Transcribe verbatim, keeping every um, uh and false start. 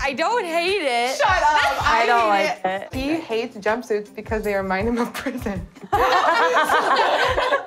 I don't hate it. Shut up. I, I don't hate like it. it. He hates jumpsuits because they remind him of prison.